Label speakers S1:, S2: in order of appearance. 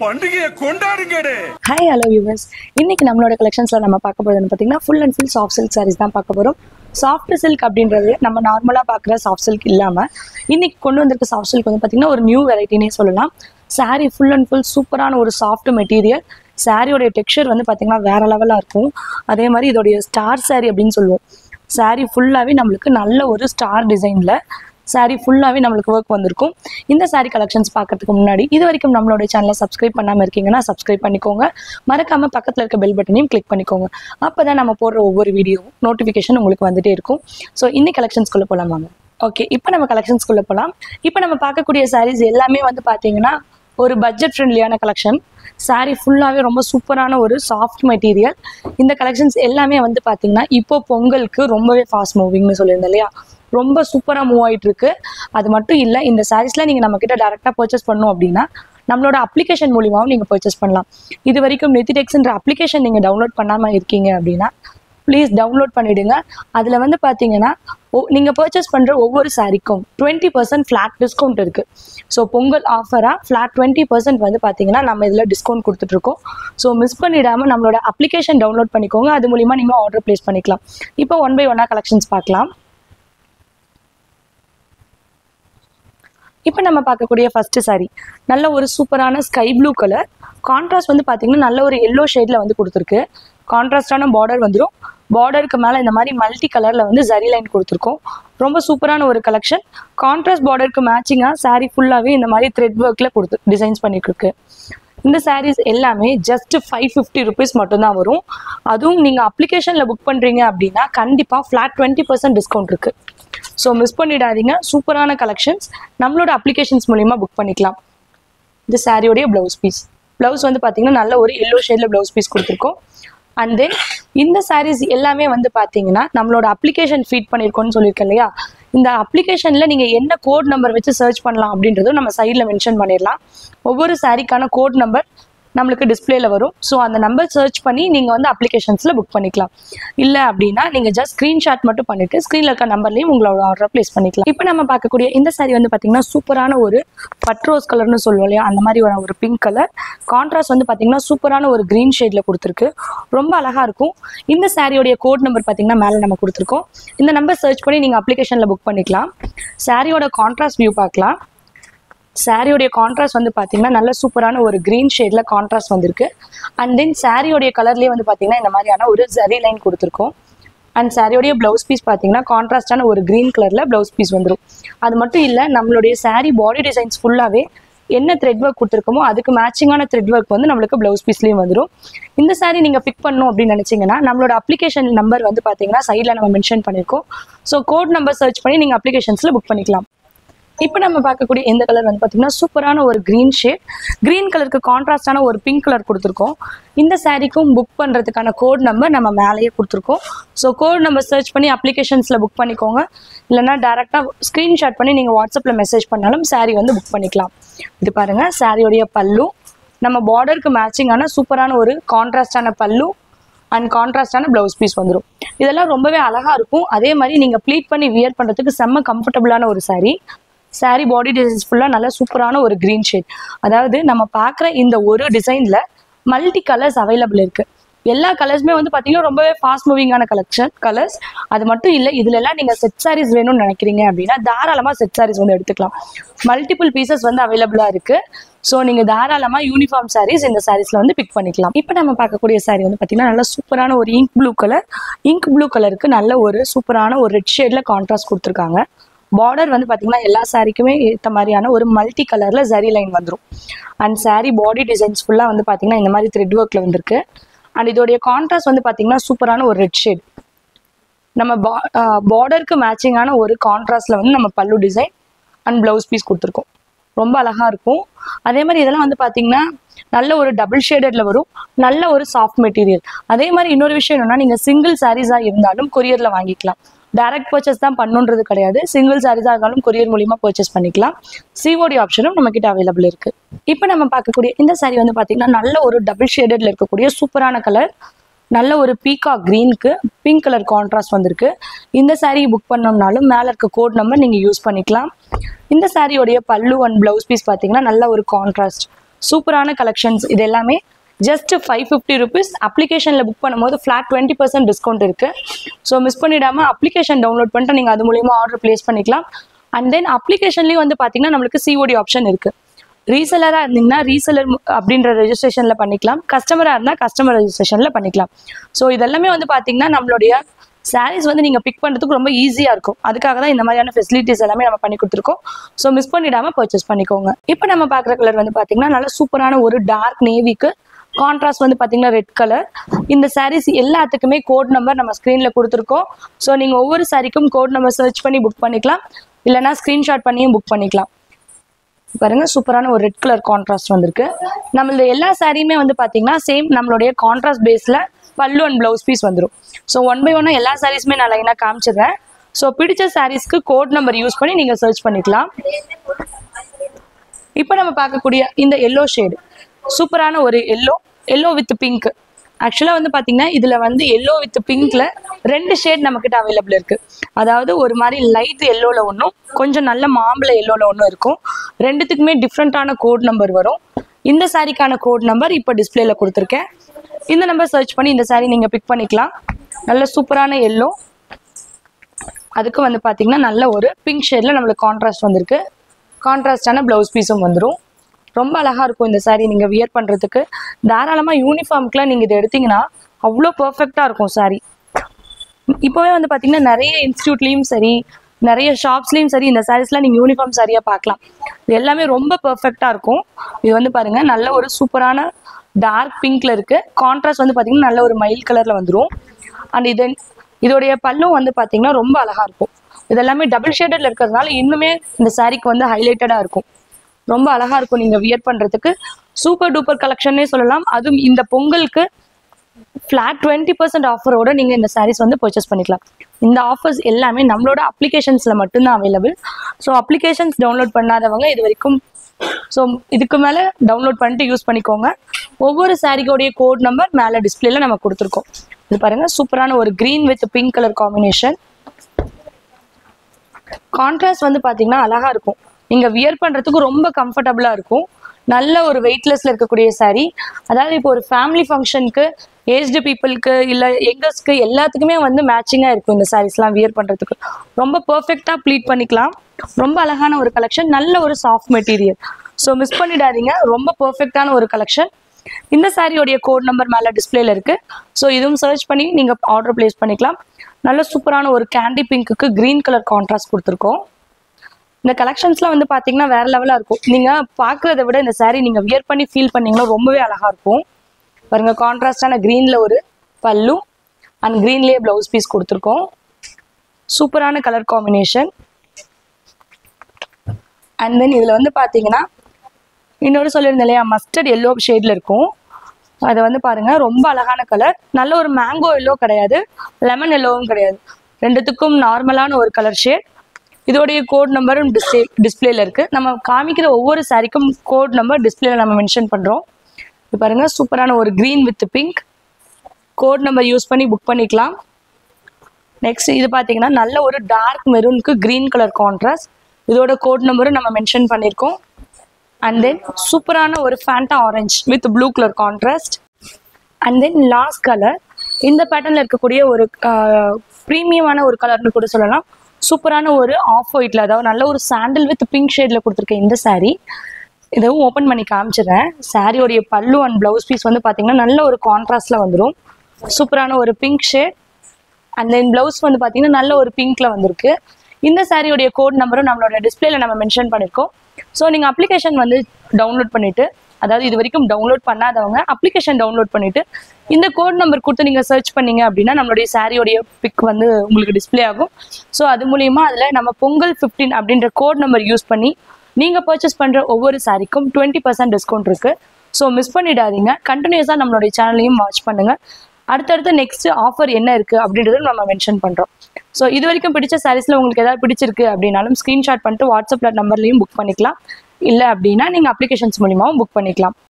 S1: பண்டிகையை கொண்டாடுங்கடே.
S2: Hi hello viewers, இன்னைக்கு நம்மளோட கலெக்ஷன்ஸ்ல நம்ம பார்க்க போறதுன்னு பார்த்தீங்கன்னா full and full soft silk saris தான் பார்க்க போறோம். சாஃப்ட் சில்க் அப்படின்றது நம்ம நார்மலாக பார்க்குற சாஃப்ட் சில்க் இல்லாமல் இன்னைக்கு கொண்டு வந்திருக்க சாஃப்ட் சில்க் வந்து பார்த்தீங்கன்னா ஒரு நியூ வெரைட்டினே சொல்லலாம். சாரீ ஃபுல் அண்ட் ஃபுல் சூப்பரான ஒரு சாஃப்ட் மெட்டீரியல். சாரியோடைய டெக்ஸ்சர் வந்து பார்த்தீங்கன்னா வேற லெவலாக இருக்கும். அதே மாதிரி இதோடைய ஸ்டார் சாரீ அப்படின்னு சொல்லுவோம். சாரீ ஃபுல்லாகவே நம்மளுக்கு நல்ல ஒரு ஸ்டார் டிசைனில் சாரீ ஃபுல்லாகவே நம்மளுக்கு ஒர்க் வந்திருக்கும். இந்த சாரீ கலெக்ஷன்ஸ் பார்க்கறதுக்கு முன்னாடி இது வரைக்கும் நம்மளோட சேனலை சப்ஸ்கிரைப் பண்ணாமல் இருக்கீங்கன்னா சப்ஸ்கிரைப் பண்ணிக்கோங்க. மறக்காமல் பக்கத்தில் இருக்க பெல் பட்டனையும் கிளிக் பண்ணிக்கோங்க. அப்போ தான் நம்ம போடுற ஒவ்வொரு வீடியோவும் நோட்டிஃபிகேஷன் உங்களுக்கு வந்துட்டே இருக்கும். ஸோ இந்த கலெக்ஷன்ஸ்குள்ளே போகலாம் வாங்க. ஓகே, இப்போ நம்ம கலெக்ஷன்ஸ்குள்ளே போகலாம். இப்போ நம்ம பார்க்கக்கூடிய சாரீஸ் எல்லாமே வந்து பார்த்தீங்கன்னா ஒரு பட்ஜெட் ஃப்ரெண்ட்லியான கலெக்ஷன். சாரீ ஃபுல்லாகவே ரொம்ப சூப்பரான ஒரு சாஃப்ட் மெட்டீரியல். இந்த கலெக்ஷன்ஸ் எல்லாமே வந்து பார்த்தீங்கன்னா இப்போ பொங்கலுக்கு ரொம்பவே ஃபாஸ்ட் மூவிங்னு சொல்லியிருந்தேன் இல்லையா, ரொம்ப சூப்பராக மூவ் ஆகிட்டு இருக்கு. அது மட்டும் இல்லை, இந்த சாரீஸ்லாம் நீங்கள் நம்மக்கிட்ட டேரெக்டாக பர்ச்சேஸ் பண்ணணும் அப்படின்னா நம்மளோட அப்ளிகேஷன் மூலியமாகவும் நீங்கள் பர்ச்சேஸ் பண்ணலாம். இது வரைக்கும் நெத்திடெக்ஸ்ன்ற அப்ளிகேஷன் நீங்கள் டவுன்லோட் பண்ணாமல் இருக்கீங்க அப்படின்னா ப்ளீஸ் டவுன்லோட் பண்ணிவிடுங்க. அதில் வந்து பார்த்தீங்கன்னா நீங்கள் பர்ச்சேஸ் பண்ணுற ஒவ்வொரு சாரீக்கும் 20% ஃப்ளாட் டிஸ்கவுண்ட் இருக்குது. ஸோ பொங்கல் ஆஃபராக ஃப்ளாட் 20% வந்து பார்த்தீங்கன்னா நம்ம இதில் டிஸ்கவுண்ட் கொடுத்துட்ருக்கோம். ஸோ மிஸ் பண்ணிடாமல் நம்மளோட அப்ளிகேஷன் டவுன்லோட் பண்ணிக்கோங்க. அது மூலிமா நீங்கள் ஆர்டர் ப்ளேஸ் பண்ணிக்கலாம். இப்போ 1 by 1 கலெக்ஷன்ஸ் பார்க்கலாம். இப்போ நம்ம பார்க்கக்கூடிய ஃபர்ஸ்ட் சாரீ நல்ல ஒரு சூப்பரான ஸ்கை ப்ளூ கலர். கான்ட்ராஸ்ட் வந்து பார்த்தீங்கன்னா நல்ல ஒரு எல்லோ ஷேடில் வந்து கொடுத்துருக்கு. கான்ட்ராஸ்டான பார்டர் வந்துடும். பார்டருக்கு மேலே இந்த மாதிரி மல்டி கலரில் வந்து ஜரி லைன் கொடுத்துருக்கோம். ரொம்ப சூப்பரான ஒரு கலெக்ஷன். கான்ட்ராஸ்ட் பார்டருக்கு மேட்சிங்காக சாரீ ஃபுல்லாகவே இந்த மாதிரி த்ரெட் ஒர்க்கில் கொடுத்து டிசைன்ஸ் பண்ணிட்டுருக்கு. இந்த சாரீஸ் எல்லாமே ஜஸ்ட் 550 ருபீஸ் மட்டும்தான் வரும். அதுவும் நீங்கள் அப்ளிகேஷனில் புக் பண்ணுறீங்க அப்படின்னா கண்டிப்பாக ஃப்ளாட் 20% டிஸ்கவுண்ட் இருக்குது. ஸோ மிஸ் பண்ணிடாதீங்க. சூப்பரான கலெக்ஷன்ஸ் நம்மளோட அப்ளிகேஷன்ஸ் மூலிமா புக் பண்ணிக்கலாம். இந்த சாரியோடைய ப்ளவுஸ் பீஸ். ப்ளவுஸ் வந்து பார்த்தீங்கன்னா நல்ல ஒரு எல்லோ ஷேடில் ப்ளவுஸ் பீஸ் கொடுத்துருக்கோம். அண்ட் தென் இந்த சாரீஸ் எல்லாமே வந்து பார்த்தீங்கன்னா நம்மளோட அப்ளிகேஷன் ஃபீட் பண்ணியிருக்கோன்னு சொல்லியிருக்கேன் இல்லையா, இந்த அப்ளிகேஷனில் நீங்கள் என்ன கோட் நம்பர் வச்சு சர்ச் பண்ணலாம் அப்படின்றதும் நம்ம சைடில் மென்ஷன் பண்ணிடலாம். ஒவ்வொரு சாரீக்கான கோட் நம்பர் நம்மளுக்கு டிஸ்பிளேல வரும். ஸோ அந்த நம்பர் சர்ச் பண்ணி நீங்கள் வந்து அப்ளிகேஷன்ஸில் புக் பண்ணிக்கலாம். இல்லை அப்படின்னா நீங்கள் ஜஸ்ட் ஸ்க்ரீன்ஷாட் மட்டும் பண்ணிவிட்டு ஸ்க்ரீனில் இருக்க நம்பர்லேயும் உங்களோட ஆர்டரை ப்ளேஸ் பண்ணிக்கலாம். இப்போ நம்ம பார்க்கக்கூடிய இந்த சாரீ வந்து பார்த்தீங்கன்னா சூப்பரான ஒரு பட் ரோஸ் கலர்னு சொல்லுவோம் இல்லையா, அந்த மாதிரி ஒரு பிங்க் கலர். கான்ட்ராஸ்ட் வந்து பார்த்தீங்கன்னா சூப்பரான ஒரு க்ரீன் ஷேடில் கொடுத்துருக்கு. ரொம்ப அழகாக இருக்கும். இந்த சாரியோடைய கோட் நம்பர் பார்த்தீங்கன்னா மேலே நம்ம கொடுத்துருக்கோம். இந்த நம்பர் சர்ச் பண்ணி நீங்கள் அப்ளிகேஷனில் புக் பண்ணிக்கலாம். சாரியோட கான்ட்ராஸ்ட் வியூ பார்க்கலாம். சாரியோடைய கான்ட்ராஸ்ட் வந்து பார்த்தீங்கன்னா நல்ல சூப்பரான ஒரு க்ரீன் ஷேடில் கான்ட்ராஸ்ட் வந்திருக்கு. அண்ட் தென் சாரியோடைய கலர்லேயே வந்து பார்த்தீங்கன்னா இந்த மாதிரியான ஒரு ஜரி லைன் கொடுத்துருக்கோம். அண்ட் சாரியோடைய ப்ளவுஸ் பீஸ் பார்த்தீங்கன்னா கான்ட்ராஸ்டான ஒரு க்ரீன் கலரில் ப்ளவுஸ் பீஸ் வந்துடும். அது மட்டும் இல்லை, நம்மளுடைய சாரீ பாடி டிசைன்ஸ் ஃபுல்லாகவே என்ன த்ரெட் ஒர்க் கொடுத்துருக்கோமோ அதுக்கு மேட்சிங்கான த்ரெட் ஒர்க் வந்து நம்மளுக்கு ப்ளவுஸ் பீஸ்லேயும் வந்துடும். இந்த சாரீ நீங்கள் பிக் பண்ணணும் அப்படின்னு நினச்சிங்கன்னா நம்மளோட அப்ளிகேஷன் நம்பர் வந்து பார்த்தீங்கன்னா சைடில் நம்ம மென்ஷன் பண்ணியிருக்கோம். ஸோ கோட் நம்பர் சர்ச் பண்ணி நீங்கள் அப்ளிகேஷன்ஸில் புக் பண்ணிக்கலாம். இப்போ நம்ம பார்க்கக்கூடிய இந்த கலர் வந்து பார்த்தீங்கன்னா சூப்பரான ஒரு க்ரீன் ஷேட். க்ரீன் கலருக்கு கான்ட்ராஸ்டான ஒரு பிங்க் கலர் கொடுத்துருக்கோம். இந்த சாரீக்கும் புக் பண்ணுறதுக்கான கோட் நம்பர் நம்ம மேலேயே கொடுத்துருக்கோம். ஸோ கோட் நம்பர் சர்ச் பண்ணி அப்ளிகேஷன்ஸில் புக் பண்ணிக்கோங்க. இல்லைனா டேரெக்டாக ஸ்க்ரீன்ஷாட் பண்ணி நீங்கள் வாட்ஸ்அப்பில் மெசேஜ் பண்ணாலும் சாரீ வந்து புக் பண்ணிக்கலாம். இது பாருங்கள், சாரியோடைய பல்லு நம்ம பார்டருக்கு மேட்சிங்கான சூப்பரான ஒரு கான்ட்ராஸ்டான பல்லு அண்ட் கான்ட்ராஸ்டான ப்ளவுஸ் பீஸ் வந்துடும். இதெல்லாம் ரொம்பவே அழகாக இருக்கும். அதே மாதிரி நீங்கள் ப்ளீட் பண்ணி வியர் பண்ணுறதுக்கு செம்ம கம்ஃபர்டபுளான ஒரு சாரீ. சாரீ பாடி டிசைன்ஸ் ஃபுல்லாக நல்ல சூப்பரான ஒரு க்ரீன் ஷேட். அதாவது நம்ம பார்க்குற இந்த ஒரு டிசைனில் மல்டி கலர்ஸ் அவைலபிள் இருக்குது. எல்லா கலர்ஸுமே வந்து பார்த்தீங்கன்னா ரொம்பவே ஃபாஸ்ட் மூவிங்கான கலர்ஸ். அது மட்டும் இல்லை, இதுலலாம் நீங்கள் செட் சாரீஸ் வேணும்னு நினைக்கிறீங்க அப்படின்னா தாராளமாக செட் சாரீஸ் வந்து எடுத்துக்கலாம். மல்டிபிள் பீசஸ் வந்து அவைலபிளாக இருக்குது. ஸோ நீங்கள் தாராளமாக யூனிஃபார்ம் சாரீஸ் இந்த சாரீஸில் வந்து பிக் பண்ணிக்கலாம். இப்போ நம்ம பார்க்கக்கூடிய சாரீ வந்து பார்த்தீங்கன்னா நல்ல சூப்பரான ஒரு ink blue colour. Ink blue கலருக்கு நல்ல ஒரு சூப்பரான ஒரு ரெட் ஷேடில் கான்ட்ராஸ்ட் கொடுத்துருக்காங்க. பார்டர் வந்து பார்த்தீங்கன்னா எல்லா சாரீக்குமே ஏற்ற மாதிரியான ஒரு மல்டி கலரில் ஜரி லைன் வந்துடும். அண்ட் சாரீ பாடி டிசைன்ஸ் ஃபுல்லாக வந்து பார்த்தீங்கன்னா இந்த மாதிரி த்ரெட் ஒர்க்கில் வந்துருக்கு. அண்ட் இதோடைய கான்ட்ராஸ்ட் வந்து பார்த்தீங்கன்னா சூப்பரான ஒரு ரெட் ஷேட். நம்ம பார்டருக்கு மேட்சிங்கான ஒரு கான்ட்ராஸ்டில் வந்து நம்ம பல்லு டிசைன் அண்ட் ப்ளவுஸ் பீஸ் கொடுத்துருக்கோம். ரொம்ப அழகாக இருக்கும். அதே மாதிரி இதெல்லாம் வந்து பார்த்தீங்கன்னா நல்ல ஒரு டபுள் ஷேடடில் வரும். நல்ல ஒரு சாஃப்ட் மெட்டீரியல். அதே மாதிரி இன்னொரு விஷயம் என்னென்னா, நீங்கள் சிங்கிள் சாரீஸாக இருந்தாலும் கொரியரில் வாங்கிக்கலாம். டைரக்ட் பர்ச்சேஸ் தான் பண்ணுன்றது கிடையாது. சிங்கிள் சாரீஸாக இருந்தாலும் கொரியர் மூலிமா பர்ச்சேஸ் பண்ணிக்கலாம். சிஓடி ஆப்ஷனும் நம்மக்கிட்ட அவைலபிள் இருக்குது. இப்போ நம்ம பார்க்கக்கூடிய இந்த சாரீ வந்து பார்த்தீங்கன்னா நல்ல ஒரு டபுள் ஷேடடில் இருக்கக்கூடிய சூப்பரான கலர். நல்ல ஒரு பீகாக் க்ரீனுக்கு பிங்க் கலர் கான்ட்ராஸ்ட் வந்திருக்கு. இந்த சாரீ புக் பண்ணோம்னாலும் மேலே இருக்க கோட் நம்பர் நீங்கள் யூஸ் பண்ணிக்கலாம். இந்த சாரியோடைய பல்லு அண்ட் ப்ளவுஸ் பீஸ் பார்த்தீங்கன்னா நல்ல ஒரு கான்ட்ராஸ்ட் சூப்பரான கலெக்ஷன்ஸ். இது எல்லாமே ஜஸ்ட் 550 rupees. அப்ளிகேஷனில் புக் பண்ணும்போது ஃப்ளாட் 20% டிஸ்கவுண்ட் இருக்குது. ஸோ மிஸ் பண்ணிடாமல் அப்ளிகேஷன் டவுன்லோட் பண்ணிட்டு நீங்கள் அது மூலியமாக ஆர்டர் ப்ளேஸ் பண்ணிக்கலாம். அண்ட் தென் அப்ளிகேஷன்லேயும் வந்து பார்த்தீங்கன்னா நம்மளுக்கு சிஓடி ஆப்ஷன் இருக்குது. ரீசெலராக இருந்தீங்கன்னா ரீசெலர் அப்படின்ற ரெஜிஸ்ட்ரேஷனில் பண்ணிக்கலாம். கஸ்டமராக இருந்தால் கஸ்டமர் ரெஜிஸ்ட்ரேஷனில் பண்ணிக்கலாம். ஸோ இதெல்லாமே வந்து பார்த்தீங்கன்னா நம்மளுடைய சாரீஸ் வந்து நீங்கள் பிக் பண்ணுறதுக்கு ரொம்ப ஈஸியாக இருக்கும். அதுக்காக தான் இந்த மாதிரியான ஃபெசிலிட்டிஸ் எல்லாமே நம்ம பண்ணி கொடுத்துருக்கோம். ஸோ மிஸ் பண்ணிடாமல் பர்ச்சேஸ் பண்ணிக்கோங்க. இப்போ நம்ம பார்க்குற கலர் வந்து பார்த்தீங்கன்னா நல்ல சூப்பரான ஒரு டார்க் நேவிக்கு கான்ட்ராஸ்ட் வந்து பார்த்தீங்கன்னா ரெட் கலர். இந்த சாரீஸ் எல்லாத்துக்குமே கோட் நம்பர் நம்ம ஸ்க்ரீனில் கொடுத்துருக்கோம். ஸோ நீங்கள் ஒவ்வொரு சாரிக்கும் கோட் நம்பர் சர்ச் பண்ணி புக் பண்ணிக்கலாம், இல்லைனா ஸ்க்ரீன்ஷாட் பண்ணியும் புக் பண்ணிக்கலாம். பாருங்க, சூப்பரான ஒரு ரெட் கலர் கான்ட்ராஸ்ட் வந்திருக்கு. நம்மளோட எல்லா சாரியுமே வந்து பார்த்தீங்கன்னா சேம் நம்மளுடைய கான்ட்ராஸ்ட் பேஸில் பல்லு அண்ட் ப்ளவுஸ் பீஸ் வந்துடும். ஸோ 1 by 1 எல்லா சாரீஸுமே நான் லைனாக காமிச்சிடுறேன். ஸோ பிடிச்ச சாரீஸ்க்கு கோட் நம்பர் யூஸ் பண்ணி நீங்கள் சர்ச் பண்ணிக்கலாம். இப்போ நம்ம பார்க்கக்கூடிய இந்த எல்லோ ஷேடு சூப்பரான ஒரு எல்லோ வித் பிங்க். ஆக்சுவலாக வந்து பார்த்தீங்கன்னா இதில் வந்து எல்லோ வித் பிங்க்ல 2 ஷேட் நம்மக்கிட்ட அவைலபிள் இருக்குது. அதாவது ஒரு மாதிரி லைட் எல்லோவில் ஒன்றும், கொஞ்சம் நல்ல மாம்பழ எல்லோவில் ஒன்றும் இருக்கும். ரெண்டுத்துக்குமே டிஃப்ரெண்ட்டான கோட் நம்பர் வரும். இந்த சாரிக்கான கோட் நம்பர் இப்போ டிஸ்பிளேல கொடுத்துருக்கேன். இந்த நம்பர் சர்ச் பண்ணி இந்த சாரி நீங்கள் பிக் பண்ணிக்கலாம். நல்ல சூப்பரான எல்லோ, அதுக்கு வந்து பார்த்தீங்கன்னா நல்ல ஒரு பிங்க் ஷேடில் நம்மளுக்கு கான்ட்ராஸ்ட் வந்திருக்கு. கான்ட்ராஸ்டான ப்ளவுஸ் பீஸும் வந்துடும். ரொம்ப அழகாக இருக்கும் இந்த சாரீ நீங்கள் வியர் பண்ணுறதுக்கு. தாராளமாக யூனிஃபார்முக்குலாம் நீங்கள் இதை எடுத்திங்கன்னா அவ்வளோ பர்ஃபெக்டாக இருக்கும் சாரீ. இப்போவே வந்து பார்த்தீங்கன்னா நிறைய இன்ஸ்டியூட்லேயும் சரி, நிறைய ஷாப்ஸ்லேயும் சரி இந்த சாரீஸ்லாம் நீங்கள் யூனிஃபார்ம் சாரியாக பார்க்கலாம். இது எல்லாமே ரொம்ப பர்ஃபெக்டாக இருக்கும். இது வந்து பாருங்கள் நல்ல ஒரு சூப்பரான டார்க் பிங்க்ல இருக்குது. கான்ட்ராஸ்ட் வந்து பார்த்தீங்கன்னா நல்ல ஒரு மயில் கலரில் வந்துடும். அண்ட் இதோடைய பல்லும் வந்து பார்த்தீங்கன்னா ரொம்ப அழகாக இருக்கும். இதெல்லாமே டபுள் ஷேடடில் இருக்கிறதுனால இன்னுமே இந்த சாரீக்கு வந்து ஹைலைட்டடாக இருக்கும். ரொம்ப அழகாக இருக்கும் நீங்கள் வியர் பண்ணுறதுக்கு. சூப்பர் டூப்பர் கலெக்ஷன்னே சொல்லலாம். அதுவும் இந்த பொங்கலுக்கு ஃப்ளாட் 20% ஆஃபரோட நீங்கள் இந்த சாரீஸ் வந்து பர்ச்சேஸ் பண்ணிக்கலாம். இந்த ஆஃபர்ஸ் எல்லாமே நம்மளோட அப்ளிகேஷன்ஸில் மட்டும்தான் அவைலபிள். ஸோ அப்ளிகேஷன்ஸ் டவுன்லோட் பண்ணாதவங்க இது வரைக்கும், ஸோ இதுக்கு மேலே டவுன்லோட் பண்ணிட்டு யூஸ் பண்ணிக்கோங்க. ஒவ்வொரு சாரீக்கோடைய கோட் நம்பர் மேலே டிஸ்பிளேல நம்ம கொடுத்துருக்கோம். இது பாருங்கள், சூப்பரான ஒரு green with pink colour combination. Contrast வந்து பார்த்தீங்கன்னா அழகாக இருக்கும். நீங்கள் வியர் பண்ணுறதுக்கு ரொம்ப கம்ஃபர்டபுளாக இருக்கும். நல்ல ஒரு வெயிட்லெஸ்ல இருக்கக்கூடிய சாரீ. அதாவது இப்போ ஒரு ஃபேமிலி ஃபங்க்ஷனுக்கு, ஏஜ்டு பீப்புளுக்கு, இல்லை யங்கர்ஸ்க்கு எல்லாத்துக்குமே வந்து மேட்சிங்காக இருக்கும் இந்த சாரீஸ்லாம் வியர் பண்ணுறதுக்கு. ரொம்ப பர்ஃபெக்டாக ப்ளீட் பண்ணிக்கலாம். ரொம்ப அழகான ஒரு கலெக்ஷன், நல்ல ஒரு சாஃப்ட் மெட்டீரியல். ஸோ மிஸ் பண்ணிடாதீங்க, ரொம்ப பர்ஃபெக்டான ஒரு கலெக்ஷன். இந்த சாரியோடைய கோட் நம்பர் மேலே டிஸ்பிளேல இருக்குது. ஸோ இதுவும் சர்ச் பண்ணி நீங்கள் ஆர்டர் ப்ளேஸ் பண்ணிக்கலாம். நல்ல சூப்பரான ஒரு கேண்டி பிங்க்குக்கு க்ரீன் கலர் கான்ட்ராஸ்ட் கொடுத்துருக்கோம். இந்த கலெக்ஷன்ஸ்லாம் வந்து பார்த்தீங்கன்னா வேறு லெவலாக இருக்கும். நீங்கள் பார்க்குறத விட இந்த சாரீ நீங்கள் வியர் பண்ணி ஃபீல் பண்ணிங்கன்னா ரொம்பவே அழகாக இருக்கும். பாருங்கள், கான்ட்ராஸ்டான க்ரீனில் ஒரு பல்லு அண்ட் க்ரீன்லேயே ப்ளவுஸ் பீஸ் கொடுத்துருக்கோம். சூப்பரான கலர் காம்பினேஷன். அண்ட் தென் இதில் வந்து பார்த்தீங்கன்னா இன்னொரு சொல்லியிருந்தேன் இல்லையா, மஸ்டர்ட் எல்லோ ஷேடில் இருக்கும். அதை வந்து பாருங்கள், ரொம்ப அழகான கலர். நல்ல ஒரு மேங்கோ எல்லோ கிடையாது, லெமன் எல்லோவும் கிடையாது, ரெண்டுத்துக்கும் நார்மலான ஒரு கலர் ஷேட். இதோடைய கோட் நம்பரும் டிஸ்பிளேல இருக்குது. நம்ம காமிக்கிற ஒவ்வொரு சாரிக்கும் கோட் நம்பர் டிஸ்பிளேல நம்ம மென்ஷன் பண்ணுறோம். இது பாருங்கள், சூப்பரான ஒரு green with pink. Code number use பண்ணி புக் பண்ணிக்கலாம். நெக்ஸ்ட் இது பார்த்தீங்கன்னா நல்ல ஒரு டார்க் மெரூனுக்கு க்ரீன் கலர் கான்ட்ராஸ்ட். இதோட கோட் நம்பரும் நம்ம மென்ஷன் பண்ணியிருக்கோம். அண்ட் தென் சூப்பரான ஒரு Fanta orange with blue colour contrast. And then last colour இந்த பேட்டர்னில் இருக்கக்கூடிய ஒரு ப்ரீமியமான ஒரு கலர்னு கூட சொல்லலாம். சூப்பரான ஒரு ஆஃப் ஒயிட்டில், அதாவது நல்ல ஒரு சாண்டில் வித் பிங்க் ஷேடில் கொடுத்துருக்கேன் இந்த சாரீ. இதுவும் ஓப்பன் பண்ணி காமிச்சிடுறேன். சாரியோடைய பல்லு அண்ட் ப்ளவுஸ் பீஸ் வந்து பார்த்தீங்கன்னா நல்ல ஒரு கான்ட்ராஸ்டில் வந்துடும். சூப்பரான ஒரு pink shade. And then blouse வந்து பார்த்தீங்கன்னா நல்ல ஒரு பிங்க்கில் வந்திருக்கு. இந்த சாரியோடைய கோட் நம்பரும் நம்மளோட டிஸ்பிளேல நம்ம மென்ஷன் பண்ணியிருக்கோம். ஸோ நீங்கள் அப்ளிகேஷன் வந்து டவுன்லோட் பண்ணிவிட்டு, அதாவது இது வரைக்கும் டவுன்லோட் பண்ணாதவங்க அப்ளிகேஷன் டவுன்லோட் பண்ணிவிட்டு இந்த கோட் நம்பர் கொடுத்து நீங்கள் சர்ச் பண்ணீங்க அப்படின்னா நம்மளுடைய சாரியோடைய பிக் வந்து உங்களுக்கு டிஸ்பிளே ஆகும். ஸோ அது மூலிமா அதில் நம்ம பொங்கல் 15 அப்படின்ற கோட் நம்பர் யூஸ் பண்ணி நீங்கள் பர்ச்சேஸ் பண்ணுற ஒவ்வொரு சாரிக்கும் 20% டிஸ்கவுண்ட் இருக்குது. ஸோ மிஸ் பண்ணிடாதீங்க. கண்டினியூஸாக நம்மளுடைய சேனலையும் வாட்ச் பண்ணுங்கள். அடுத்தடுத்து நெக்ஸ்ட் ஆஃபர் என்ன இருக்குது அப்படின்றத நம்ம மென்ஷன் பண்ணுறோம். ஸோ இது வரைக்கும் பிடிச்ச சாரீஸில் உங்களுக்கு ஏதாவது பிடிச்சிருக்கு அப்படின்னாலும் ஸ்க்ரீன்ஷாட் பண்ணிட்டு வாட்ஸ்அப்பில் நம்பர்லையும் புக் பண்ணிக்கலாம். இல்லை அப்படின்னா நீங்கள் அப்ளிகேஷன்ஸ் மூலிமாவும் புக் பண்ணிக்கலாம்.